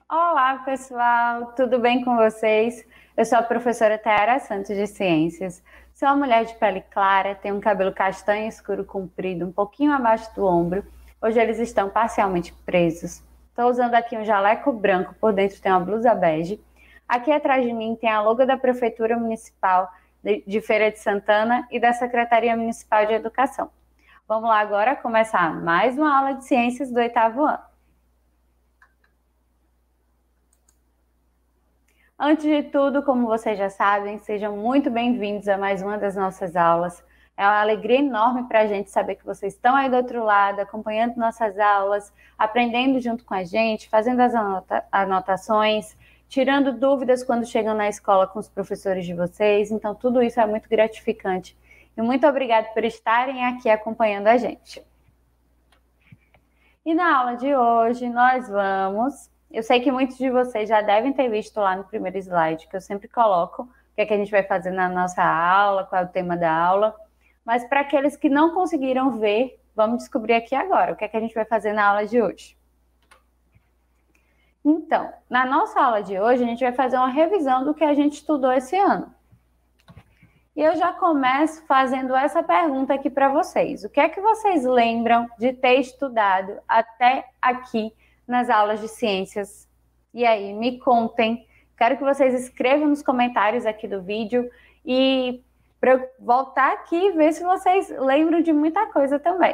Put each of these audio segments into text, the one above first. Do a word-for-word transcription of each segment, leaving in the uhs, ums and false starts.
Olá, pessoal, tudo bem com vocês? Eu sou a professora Tayara Santos de Ciências. Sou uma mulher de pele clara, tenho um cabelo castanho escuro comprido, um pouquinho abaixo do ombro. Hoje eles estão parcialmente presos. Estou usando aqui um jaleco branco, por dentro tem uma blusa bege. Aqui atrás de mim tem a logo da Prefeitura Municipal de Feira de Santana e da Secretaria Municipal de Educação. Vamos lá agora começar mais uma aula de ciências do oitavo ano. Antes de tudo, como vocês já sabem, sejam muito bem-vindos a mais uma das nossas aulas. É uma alegria enorme para a gente saber que vocês estão aí do outro lado, acompanhando nossas aulas, aprendendo junto com a gente, fazendo as anota anotações, tirando dúvidas quando chegam na escola com os professores de vocês. Então, tudo isso é muito gratificante. E muito obrigada por estarem aqui acompanhando a gente. E na aula de hoje, nós vamos... Eu sei que muitos de vocês já devem ter visto lá no primeiro slide, que eu sempre coloco, o que é que a gente vai fazer na nossa aula, qual é o tema da aula. Mas para aqueles que não conseguiram ver, vamos descobrir aqui agora o que é que a gente vai fazer na aula de hoje. Então, na nossa aula de hoje, a gente vai fazer uma revisão do que a gente estudou esse ano. E eu já começo fazendo essa pergunta aqui para vocês. O que é que vocês lembram de ter estudado até aqui nas aulas de ciências? E aí, me contem. Quero que vocês escrevam nos comentários aqui do vídeo e para eu voltar aqui e ver se vocês lembram de muita coisa também.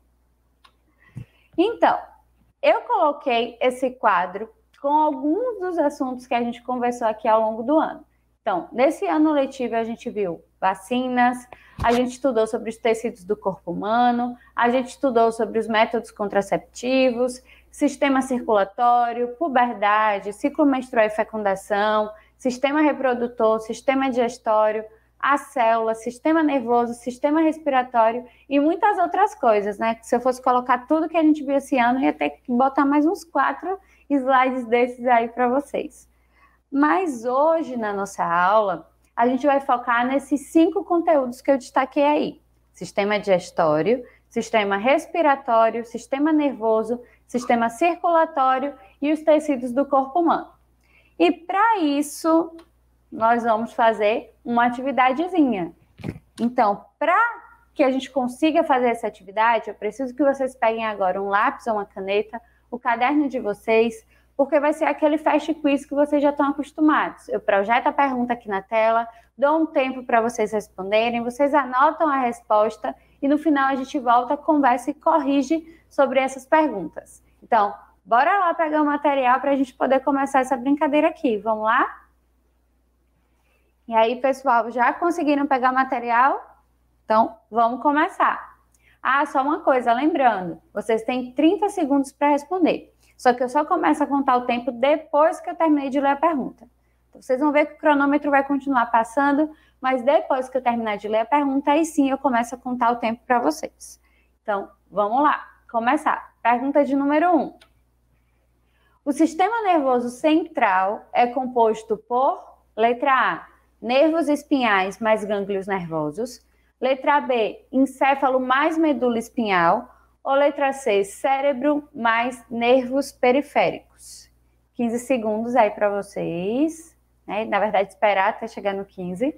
Então, eu coloquei esse quadro com alguns dos assuntos que a gente conversou aqui ao longo do ano. Então, nesse ano letivo a gente viu vacinas, a gente estudou sobre os tecidos do corpo humano, a gente estudou sobre os métodos contraceptivos, sistema circulatório, puberdade, ciclo menstrual e fecundação, sistema reprodutor, sistema digestório, a célula, sistema nervoso, sistema respiratório e muitas outras coisas, né? Se eu fosse colocar tudo que a gente viu esse ano, ia ter que botar mais uns quatro slides desses aí para vocês. Mas hoje, na nossa aula, a gente vai focar nesses cinco conteúdos que eu destaquei aí. Sistema digestório, sistema respiratório, sistema nervoso, sistema circulatório e os tecidos do corpo humano. E para isso, nós vamos fazer uma atividadezinha. Então, para que a gente consiga fazer essa atividade, eu preciso que vocês peguem agora um lápis ou uma caneta, o caderno de vocês, porque vai ser aquele fast quiz que vocês já estão acostumados. Eu projeto a pergunta aqui na tela, dou um tempo para vocês responderem, vocês anotam a resposta e no final a gente volta, conversa e corrige sobre essas perguntas. Então, bora lá pegar o material para a gente poder começar essa brincadeira aqui. Vamos lá? E aí, pessoal, já conseguiram pegar o material? Então, vamos começar. Ah, só uma coisa, lembrando, vocês têm trinta segundos para responder. Só que eu só começo a contar o tempo depois que eu terminei de ler a pergunta. Então, vocês vão ver que o cronômetro vai continuar passando, mas depois que eu terminar de ler a pergunta, aí sim eu começo a contar o tempo para vocês. Então, vamos lá, começar. Pergunta de número um. O sistema nervoso central é composto por, letra A, nervos espinhais mais gânglios nervosos, letra B, encéfalo mais medula espinhal, ou letra C, cérebro mais nervos periféricos. quinze segundos aí para vocês, né? Na verdade, esperar até chegar no quinze.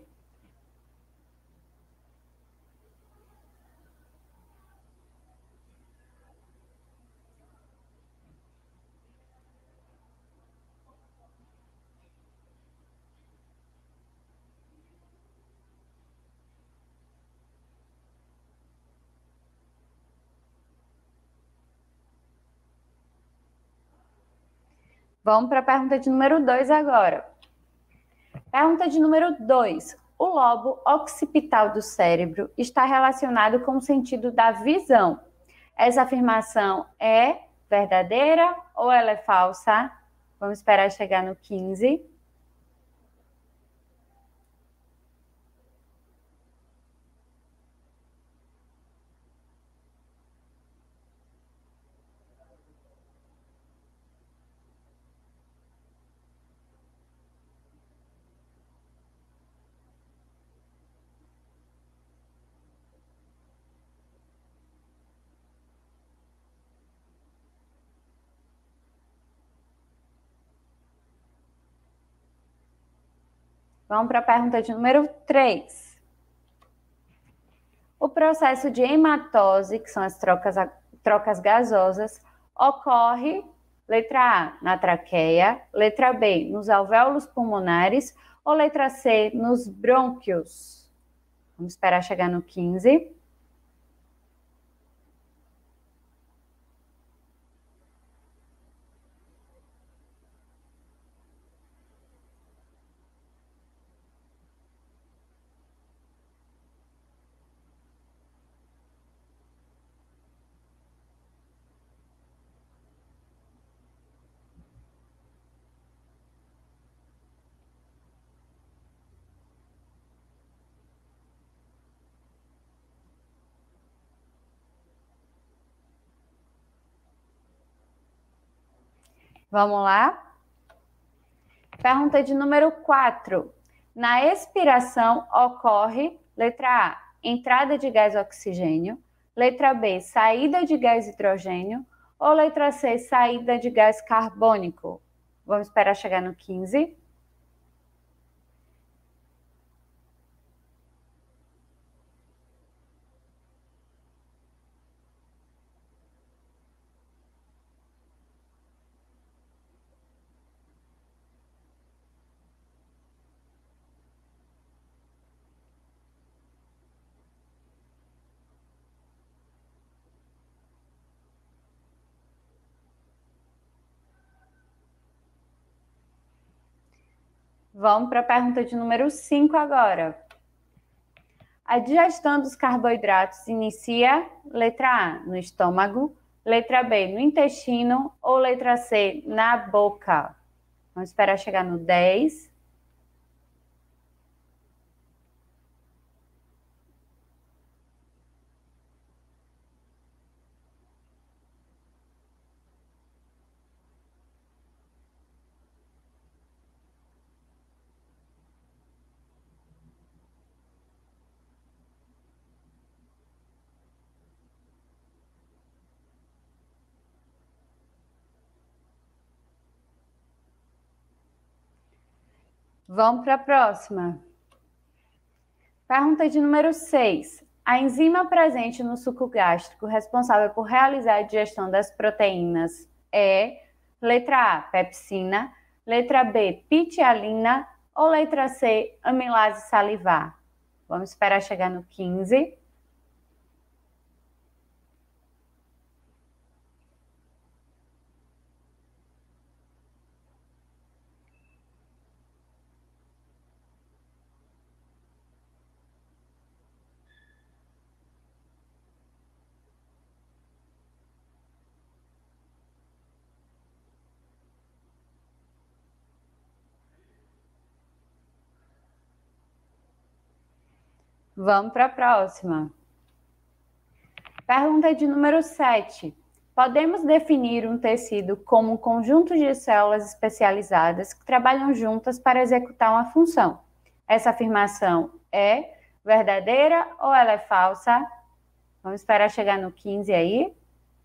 Vamos para a pergunta de número dois agora. Pergunta de número dois. O lobo occipital do cérebro está relacionado com o sentido da visão. Essa afirmação é verdadeira ou ela é falsa? Vamos esperar chegar no quinze. Vamos para a pergunta de número três. O processo de hematose, que são as trocas, trocas gasosas, ocorre, letra A, na traqueia, letra B, nos alvéolos pulmonares ou letra C, nos brônquios? Vamos esperar chegar no quinze. Vamos lá? Pergunta de número quatro. Na expiração ocorre, letra A, entrada de gás oxigênio, letra B, saída de gás hidrogênio ou letra C, saída de gás carbônico? Vamos esperar chegar no quinze. Vamos para a pergunta de número cinco agora. A digestão dos carboidratos inicia, letra A, no estômago, letra B, no intestino ou letra C, na boca? Vamos esperar chegar no dez. Vamos para a próxima. Pergunta de número seis. A enzima presente no suco gástrico responsável por realizar a digestão das proteínas é letra A, pepsina, letra B, pitialina ou letra C, amilase salivar? Vamos esperar chegar no quinze. Vamos para a próxima. Pergunta de número sete. Podemos definir um tecido como um conjunto de células especializadas que trabalham juntas para executar uma função. Essa afirmação é verdadeira ou ela é falsa? Vamos esperar chegar no quinze aí.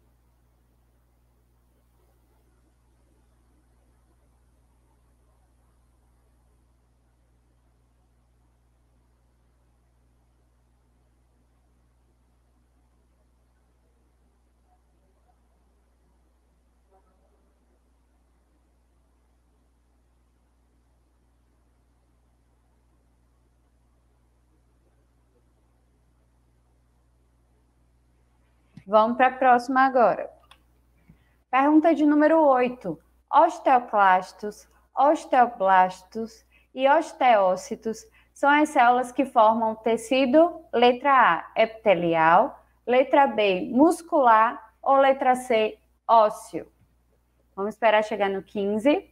Vamos para a próxima agora. Pergunta de número oito. Osteoclastos, osteoblastos e osteócitos são as células que formam tecido, letra A, epitelial, letra B, muscular ou letra C, ósseo? Vamos esperar chegar no quinze.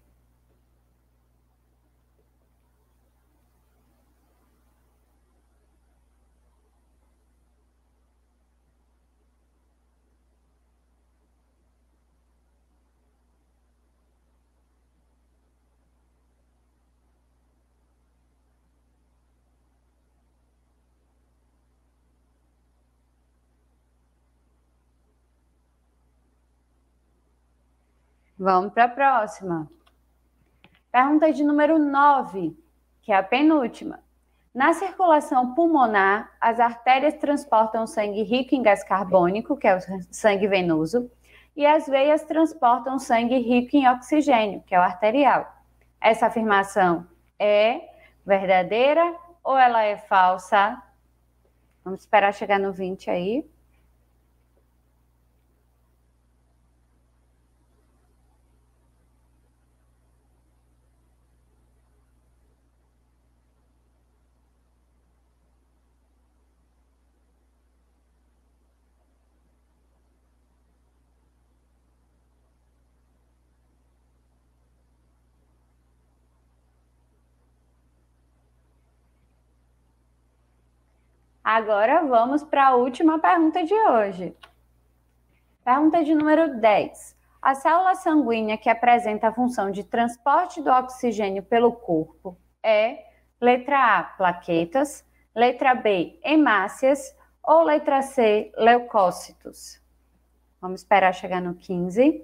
Vamos para a próxima. Pergunta de número nove. que é a penúltima. Na circulação pulmonar, as artérias transportam sangue rico em gás carbônico, que é o sangue venoso, e as veias transportam sangue rico em oxigênio, que é o arterial. Essa afirmação é verdadeira ou ela é falsa? Vamos esperar chegar no vinte aí. Agora vamos para a última pergunta de hoje. Pergunta de número dez. A célula sanguínea que apresenta a função de transporte do oxigênio pelo corpo é letra A, plaquetas, letra B, hemácias ou letra C, leucócitos? Vamos esperar chegar no quinze.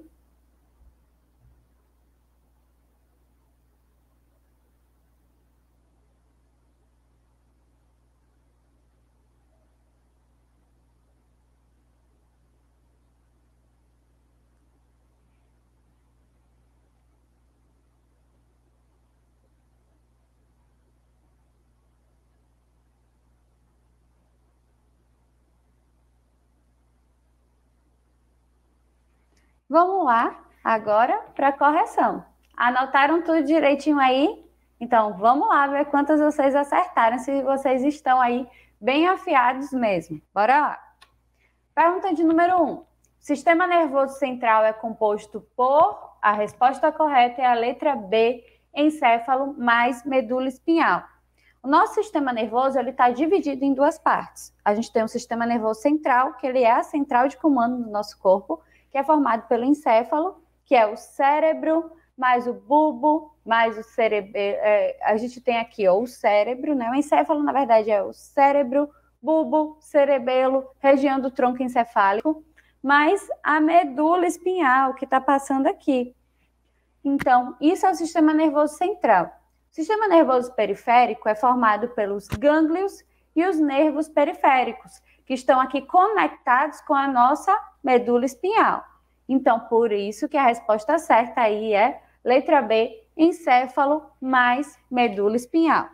Vamos lá agora para a correção. Anotaram tudo direitinho aí? Então, vamos lá ver quantas vocês acertaram, se vocês estão aí bem afiados mesmo. Bora lá. Pergunta de número um. O sistema nervoso central é composto por... A resposta correta é a letra B, encéfalo mais medula espinhal. O nosso sistema nervoso está dividido em duas partes. A gente tem um sistema nervoso central, que ele é a central de comando do nosso corpo, que é formado pelo encéfalo, que é o cérebro, mais o bulbo, mais o cérebro. É, a gente tem aqui ó, o cérebro, né? O encéfalo, na verdade, é o cérebro, bulbo, cerebelo, região do tronco encefálico, mais a medula espinhal, que está passando aqui. Então, isso é o sistema nervoso central. O sistema nervoso periférico é formado pelos gânglios e os nervos periféricos, que estão aqui conectados com a nossa medula espinhal. Então, por isso que a resposta certa aí é letra B, encéfalo mais medula espinhal.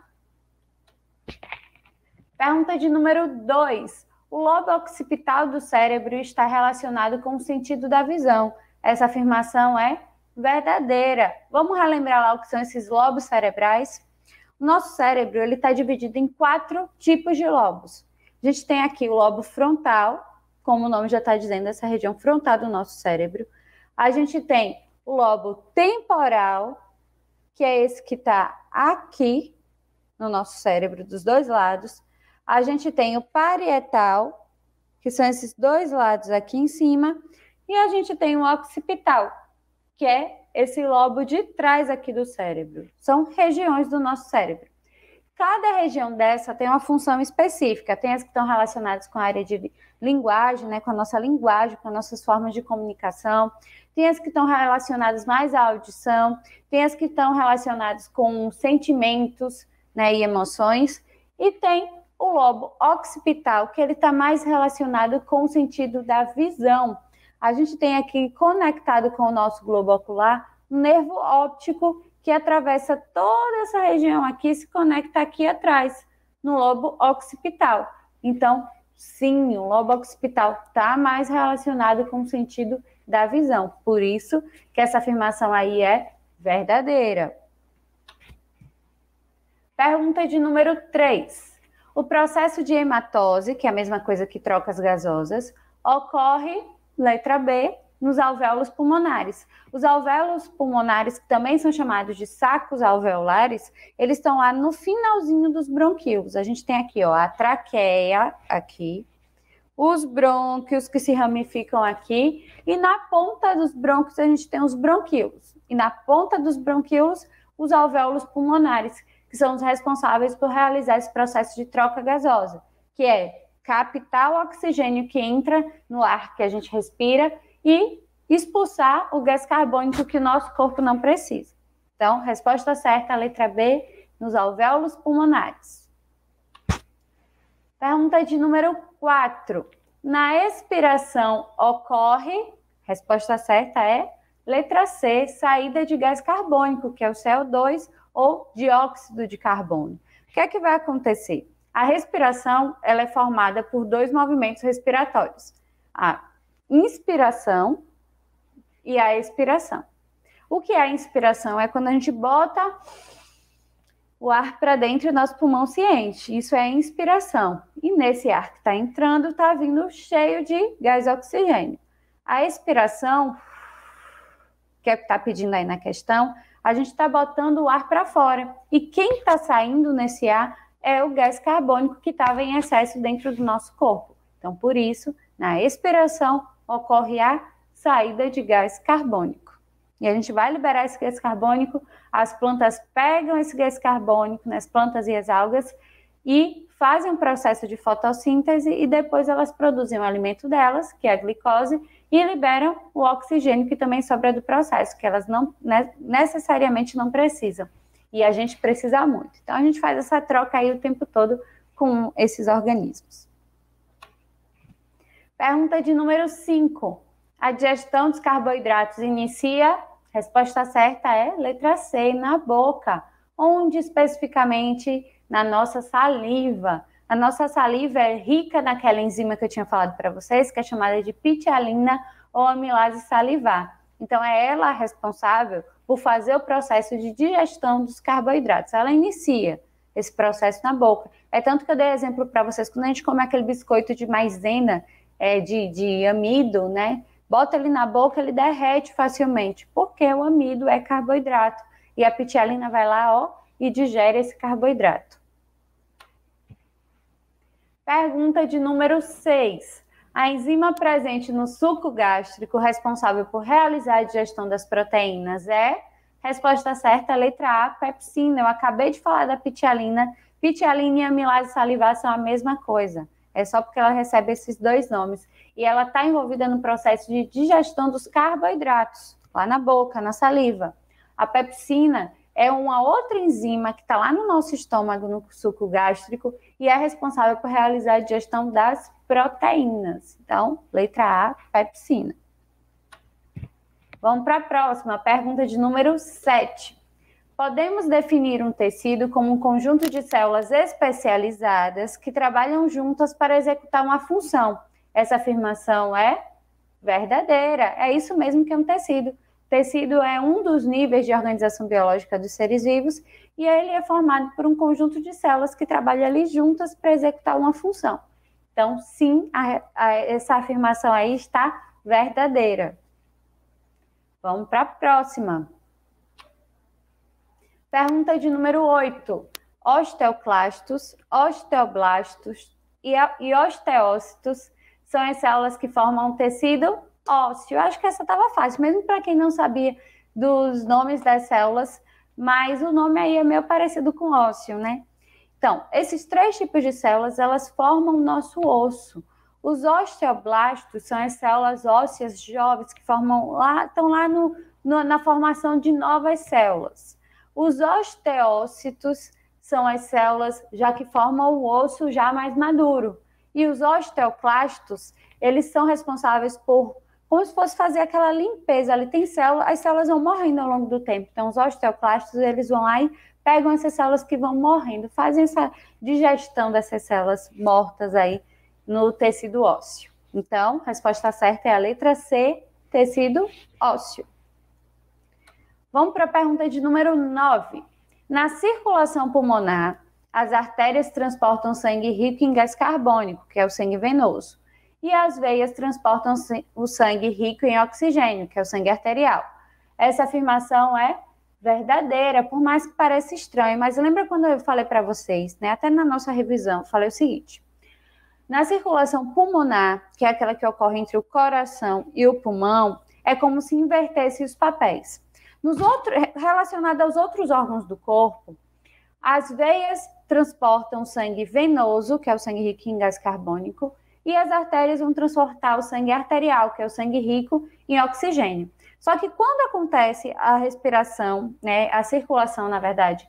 Pergunta de número dois. O lobo occipital do cérebro está relacionado com o sentido da visão. Essa afirmação é verdadeira. Vamos relembrar lá o que são esses lobos cerebrais? O nosso cérebro ele está dividido em quatro tipos de lobos. A gente tem aqui o lobo frontal, como o nome já está dizendo, essa região frontal do nosso cérebro. A gente tem o lobo temporal, que é esse que está aqui no nosso cérebro, dos dois lados. A gente tem o parietal, que são esses dois lados aqui em cima. E a gente tem o occipital, que é esse lobo de trás aqui do cérebro. São regiões do nosso cérebro. Cada região dessa tem uma função específica. Tem as que estão relacionadas com a área de linguagem, né, com a nossa linguagem, com as nossas formas de comunicação. Tem as que estão relacionadas mais à audição. Tem as que estão relacionadas com sentimentos, né, e emoções. E tem o lobo occipital, que ele está mais relacionado com o sentido da visão. A gente tem aqui conectado com o nosso globo ocular um nervo óptico que atravessa toda essa região aqui e se conecta aqui atrás, no lobo occipital. Então, sim, o lobo occipital está mais relacionado com o sentido da visão. Por isso que essa afirmação aí é verdadeira. Pergunta de número três. O processo de hematose, que é a mesma coisa que trocas gasosas, ocorre, letra B, nos alvéolos pulmonares. Os alvéolos pulmonares, que também são chamados de sacos alveolares, eles estão lá no finalzinho dos bronquíolos. A gente tem aqui, ó, a traqueia, aqui, os brônquios que se ramificam aqui, e na ponta dos brônquios a gente tem os bronquíolos. E na ponta dos bronquíolos, os alvéolos pulmonares, que são os responsáveis por realizar esse processo de troca gasosa, que é captar o oxigênio que entra no ar que a gente respira e expulsar o gás carbônico que o nosso corpo não precisa. Então, resposta certa, a letra B, nos alvéolos pulmonares. Pergunta de número quatro. Na expiração ocorre, resposta certa é letra C, saída de gás carbônico, que é o C O dois ou dióxido de carbono. O que é que vai acontecer? A respiração ela é formada por dois movimentos respiratórios, a inspiração e a expiração. O que é a inspiração? É quando a gente bota o ar para dentro e nosso pulmão se enche. Isso é inspiração. E nesse ar que está entrando, está vindo cheio de gás oxigênio. A expiração, que é o que está pedindo aí na questão, a gente está botando o ar para fora. E quem está saindo nesse ar é o gás carbônico que estava em excesso dentro do nosso corpo. Então, por isso, na expiração, ocorre a saída de gás carbônico. E a gente vai liberar esse gás carbônico, as plantas pegam esse gás carbônico, né, as plantas e as algas, e fazem um processo de fotossíntese e depois elas produzem o alimento delas, que é a glicose, e liberam o oxigênio que também sobra do processo, que elas não né, necessariamente não precisam. E a gente precisa muito. Então, a gente faz essa troca aí o tempo todo com esses organismos. Pergunta de número cinco. A digestão dos carboidratos inicia, resposta certa é letra C, na boca. Onde especificamente? Na nossa saliva. A nossa saliva é rica naquela enzima que eu tinha falado para vocês, que é chamada de pitialina ou amilase salivar. Então, é ela a responsável por fazer o processo de digestão dos carboidratos. Ela inicia esse processo na boca. É tanto que eu dei exemplo para vocês, quando a gente come aquele biscoito de maisena, é, de, de amido, né? Bota ele na boca, ele derrete facilmente, porque o amido é carboidrato. E a pitialina vai lá, ó, e digere esse carboidrato. Pergunta de número seis. A enzima presente no suco gástrico responsável por realizar a digestão das proteínas é? Resposta certa, letra A, pepsina. Eu acabei de falar da pitialina. Pitialina e amilase salivar são a mesma coisa. É só porque ela recebe esses dois nomes. E ela está envolvida no processo de digestão dos carboidratos, lá na boca, na saliva. A pepsina é uma outra enzima que está lá no nosso estômago, no suco gástrico, e é responsável por realizar a digestão das proteínas. Então, letra A, pepsina. Vamos para a próxima, pergunta de número sete. Podemos definir um tecido como um conjunto de células especializadas que trabalham juntas para executar uma função. Essa afirmação é verdadeira. É isso mesmo que é um tecido. Tecido é um dos níveis de organização biológica dos seres vivos e ele é formado por um conjunto de células que trabalham ali juntas para executar uma função. Então, sim, a, a, essa afirmação aí está verdadeira. Vamos para a próxima. Pergunta de número oito. Osteoclastos, osteoblastos e, e osteócitos são as células que formam o tecido ósseo. Eu acho que essa estava fácil, mesmo para quem não sabia dos nomes das células, mas o nome aí é meio parecido com ósseo, né? Então, esses três tipos de células, elas formam o nosso osso. Os osteoblastos são as células ósseas jovens que formam lá, estão lá no, no, na formação de novas células. Os osteócitos são as células já que formam o osso já mais maduro. E os osteoclastos, eles são responsáveis por, como se fosse fazer aquela limpeza. Ali tem células, as células vão morrendo ao longo do tempo. Então, os osteoclastos, eles vão lá e pegam essas células que vão morrendo, fazem essa digestão dessas células mortas aí no tecido ósseo. Então, a resposta certa é a letra C, tecido ósseo. Vamos para a pergunta de número nove. Na circulação pulmonar, as artérias transportam sangue rico em gás carbônico, que é o sangue venoso, e as veias transportam o sangue rico em oxigênio, que é o sangue arterial. Essa afirmação é verdadeira, por mais que pareça estranho, mas lembra quando eu falei para vocês, né, até na nossa revisão, falei o seguinte: na circulação pulmonar, que é aquela que ocorre entre o coração e o pulmão, é como se invertesse os papéis. Nos outros, relacionado aos outros órgãos do corpo, as veias transportam o sangue venoso, que é o sangue rico em gás carbônico, e as artérias vão transportar o sangue arterial, que é o sangue rico em oxigênio. Só que quando acontece a respiração, né, a circulação, na verdade,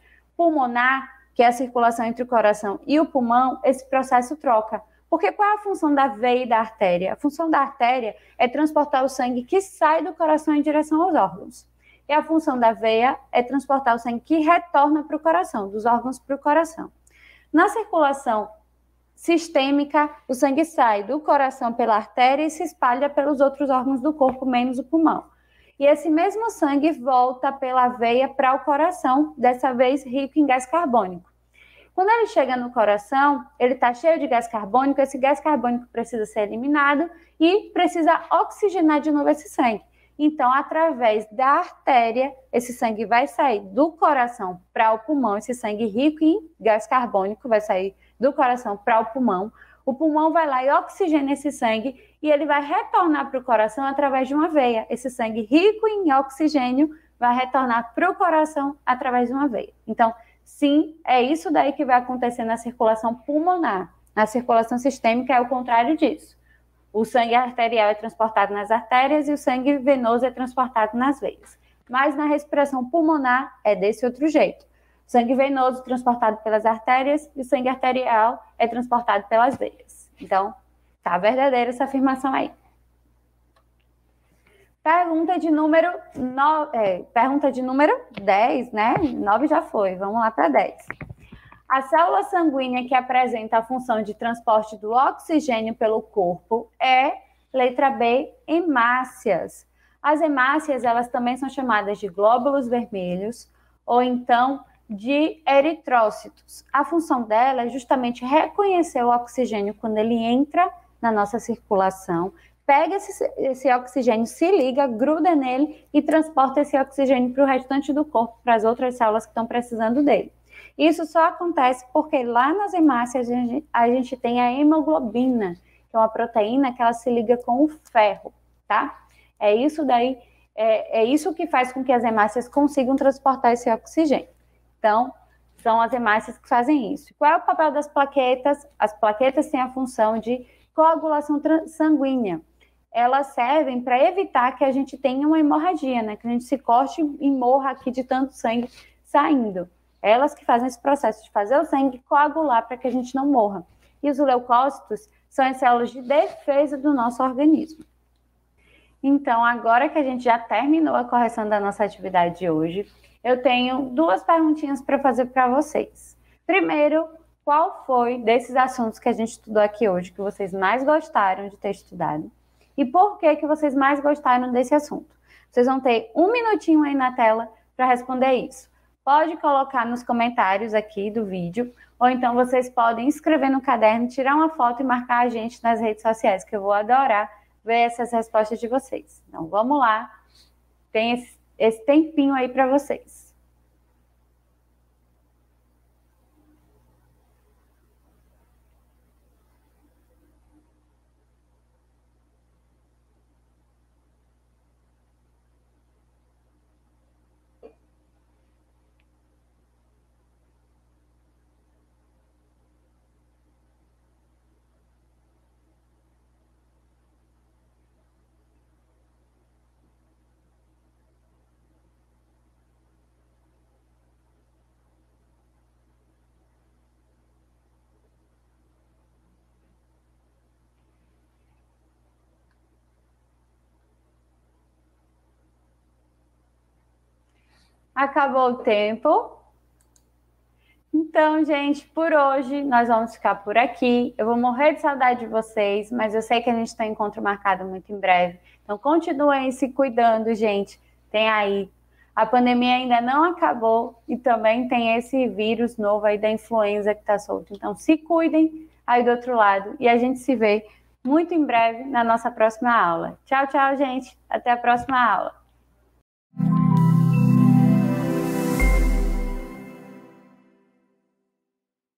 pulmonar, que é a circulação entre o coração e o pulmão, esse processo troca. Porque qual é a função da veia e da artéria? A função da artéria é transportar o sangue que sai do coração em direção aos órgãos. E a função da veia é transportar o sangue que retorna para o coração, dos órgãos para o coração. Na circulação sistêmica, o sangue sai do coração pela artéria e se espalha pelos outros órgãos do corpo, menos o pulmão. E esse mesmo sangue volta pela veia para o coração, dessa vez rico em gás carbônico. Quando ele chega no coração, ele está cheio de gás carbônico, esse gás carbônico precisa ser eliminado e precisa oxigenar de novo esse sangue. Então, através da artéria, esse sangue vai sair do coração para o pulmão, esse sangue rico em gás carbônico vai sair do coração para o pulmão. O pulmão vai lá e oxigena esse sangue e ele vai retornar para o coração através de uma veia. Esse sangue rico em oxigênio vai retornar para o coração através de uma veia. Então, sim, é isso daí que vai acontecer na circulação pulmonar. Na circulação sistêmica é o contrário disso. O sangue arterial é transportado nas artérias e o sangue venoso é transportado nas veias. Mas na respiração pulmonar é desse outro jeito. O sangue venoso transportado pelas artérias e o sangue arterial é transportado pelas veias. Então, tá verdadeira essa afirmação aí. Pergunta de número no... é, pergunta de número dez, né? nove já foi, vamos lá para dez. A célula sanguínea que apresenta a função de transporte do oxigênio pelo corpo é, letra B, hemácias. As hemácias, elas também são chamadas de glóbulos vermelhos ou então de eritrócitos. A função dela é justamente reconhecer o oxigênio quando ele entra na nossa circulação, pega esse, esse oxigênio, se liga, gruda nele e transporta esse oxigênio para o restante do corpo, para as outras células que estão precisando dele. Isso só acontece porque lá nas hemácias a gente, a gente tem a hemoglobina, que é uma proteína que ela se liga com o ferro, tá? É isso daí, é, é isso que faz com que as hemácias consigam transportar esse oxigênio. Então, são as hemácias que fazem isso. Qual é o papel das plaquetas? As plaquetas têm a função de coagulação sanguínea. Elas servem para evitar que a gente tenha uma hemorragia, né? Que a gente se corte e morra aqui de tanto sangue saindo. Elas que fazem esse processo de fazer o sangue coagular para que a gente não morra. E os leucócitos são as células de defesa do nosso organismo. Então, agora que a gente já terminou a correção da nossa atividade de hoje, eu tenho duas perguntinhas para fazer para vocês. Primeiro, qual foi desses assuntos que a gente estudou aqui hoje que vocês mais gostaram de ter estudado? E por que que vocês mais gostaram desse assunto? Vocês vão ter um minutinho aí na tela para responder isso. Pode colocar nos comentários aqui do vídeo, ou então vocês podem escrever no caderno, tirar uma foto e marcar a gente nas redes sociais, que eu vou adorar ver essas respostas de vocês. Então, vamos lá. Tem esse, esse tempinho aí para vocês. Acabou o tempo. Então, gente, por hoje nós vamos ficar por aqui. Eu vou morrer de saudade de vocês, mas eu sei que a gente tem encontro marcado muito em breve. Então, continuem se cuidando, gente. Tem aí. A pandemia ainda não acabou e também tem esse vírus novo aí da influenza que está solto. Então, se cuidem aí do outro lado e a gente se vê muito em breve na nossa próxima aula. Tchau, tchau, gente. Até a próxima aula.